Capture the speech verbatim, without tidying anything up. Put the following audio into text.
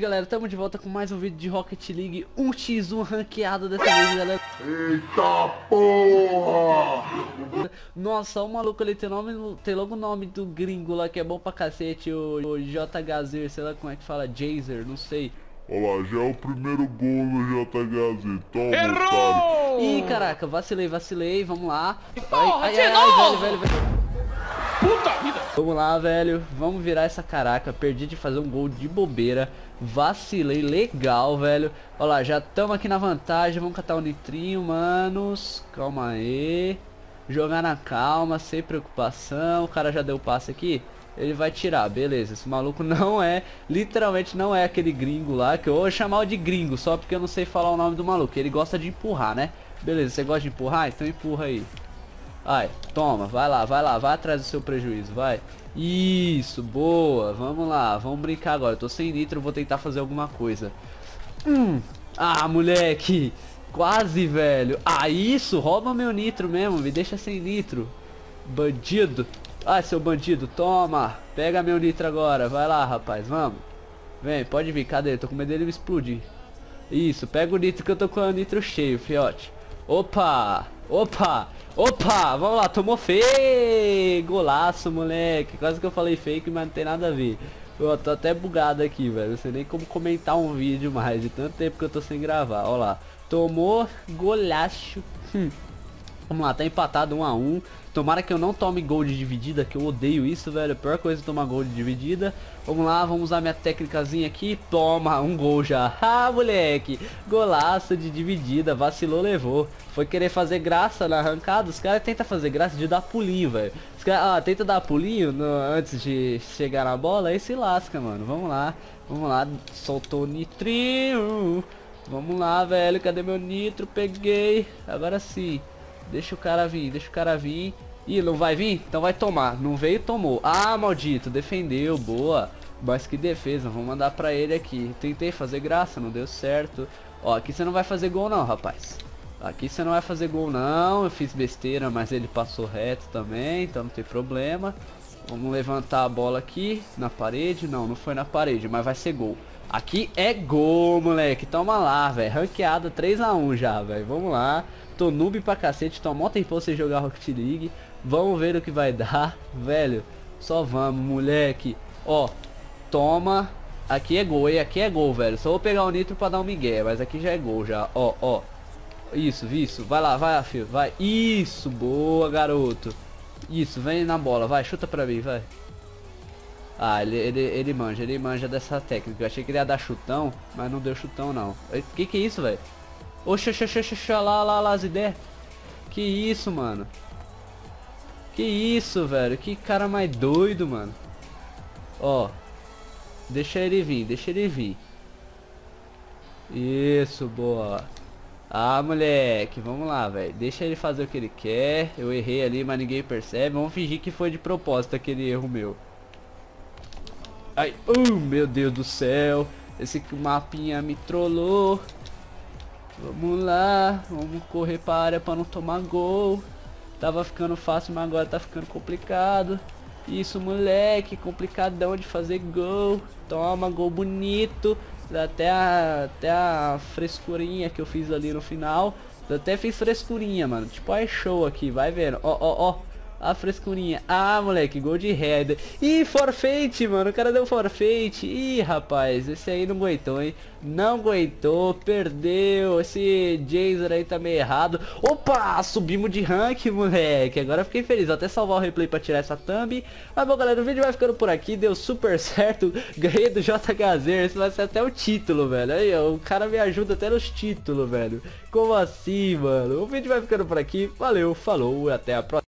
galera, estamos de volta com mais um vídeo de Rocket League um contra um ranqueado dessa vez, galera. Eita porra! Nossa, o maluco ali tem, nome, tem logo o nome do gringo lá que é bom pra cacete, o, o J H Z, sei lá como é que fala, Jazer, não sei. Olha lá, já é o primeiro gol do J H Z, toma, Errou! otário. Ih, caraca, vacilei, vacilei, vamos lá. Porra, ai, de ai, ai, novo! velho, velho, velho. Puta vida! Vamos lá, velho, vamos virar essa caraca. Perdi de fazer um gol de bobeira. Vacilei legal, velho. Olha lá, já estamos aqui na vantagem. Vamos catar o nitrinho, manos. Calma aí. Jogar na calma, sem preocupação. O cara já deu o passe aqui. Ele vai tirar, beleza. Esse maluco não é, literalmente não é aquele gringo lá, que eu vou chamar de gringo, só porque eu não sei falar o nome do maluco. Ele gosta de empurrar, né? Beleza, você gosta de empurrar? Então empurra aí. Ai, toma, vai lá, vai lá, vai atrás do seu prejuízo, vai. Isso, boa, vamos lá, vamos brincar agora. Eu tô sem nitro, vou tentar fazer alguma coisa. Hum, ah, moleque, quase, velho. Ah, isso, rouba meu nitro mesmo, me deixa sem nitro. Bandido. Ah, seu bandido, toma, pega meu nitro agora, vai lá, rapaz, vamos. Vem, pode vir, cadê? Tô com medo dele me explodir. Isso, pega o nitro que eu tô com o nitro cheio, fiote. Opa, opa. Opa, vamos lá, tomou fake, golaço, moleque. Quase que eu falei fake, mas não tem nada a ver. Eu tô até bugado aqui, velho. Não sei nem como comentar um vídeo mais, de tanto tempo que eu tô sem gravar. Ó lá, tomou golaço. Hum. Vamos lá, tá empatado um a um. Tomara que eu não tome gol de dividida, que eu odeio isso, velho. A pior coisa é tomar gol de dividida. Vamos lá, vamos usar minha técnicazinha aqui. Toma, um gol já. Ah, moleque, golaço de dividida. Vacilou, levou. Foi querer fazer graça na arrancada. Os caras tentam fazer graça de dar pulinho, velho. Os caras ah, tentam dar pulinho no, antes de chegar na bola. Aí se lasca, mano. Vamos lá, vamos lá. Soltou o nitrinho. Vamos lá, velho. Cadê meu nitro? Peguei. Agora sim. Deixa o cara vir, deixa o cara vir. Ih, não vai vir? Então vai tomar. Não veio, tomou. Ah, maldito, defendeu, boa. Mas que defesa, vamos mandar pra ele aqui. Tentei fazer graça, não deu certo. Ó, aqui você não vai fazer gol não, rapaz. Aqui você não vai fazer gol não. Eu fiz besteira, mas ele passou reto também, então não tem problema. Vamos levantar a bola aqui na parede. Não, não foi na parede, mas vai ser gol. Aqui é gol, moleque. Toma lá, velho. Ranqueada três a um já, velho. Vamos lá. Tô noob pra cacete, tô mó tempo sem jogar Rocket League. Vamos ver o que vai dar, velho. Só vamos, moleque. Ó, toma. Aqui é gol, e aqui é gol, velho. Só vou pegar o nitro pra dar um migué, mas aqui já é gol já. Ó, ó. Isso, isso. Vai lá, vai, filho. Vai. Isso, boa, garoto. Isso, vem na bola, vai, chuta pra mim, vai. Ah, ele, ele, ele manja, ele manja dessa técnica. Eu achei que ele ia dar chutão, mas não deu chutão não. Que que é isso, velho? Oxa, oxa, oxa, oxa, lá, lá, lá, as ideias. Que isso, mano? Que isso, velho? Que cara mais doido, mano. Ó. Deixa ele vir, deixa ele vir. Isso, boa. Ah, moleque, vamos lá, velho. Deixa ele fazer o que ele quer. Eu errei ali, mas ninguém percebe. Vamos fingir que foi de propósito aquele erro meu. Ai, uh, meu Deus do céu. Esse mapinha me trollou. Vamos lá, vamos correr para a área para não tomar gol. Tava ficando fácil, mas agora tá ficando complicado. Isso, moleque, complicadão de fazer gol. Toma, gol bonito. Até a, até a frescurinha que eu fiz ali no final. Eu até fiz frescurinha, mano. Tipo, é show aqui, vai vendo. Ó, ó, ó. A frescurinha. Ah, moleque, gol de header. Ih, forfeit, mano. O cara deu forfeit. Ih, rapaz, esse aí não aguentou, hein? Não aguentou, perdeu. Esse Jazer aí tá meio errado. Opa, subimos de rank, moleque. Agora eu fiquei feliz. Vou até salvar o replay pra tirar essa thumb. Mas bom, galera, o vídeo vai ficando por aqui. Deu super certo. Ganhei do J H Z. Esse vai ser até o título, velho. Aí, ó, o cara me ajuda até nos títulos, velho. Como assim, mano? O vídeo vai ficando por aqui. Valeu, falou e até a próxima.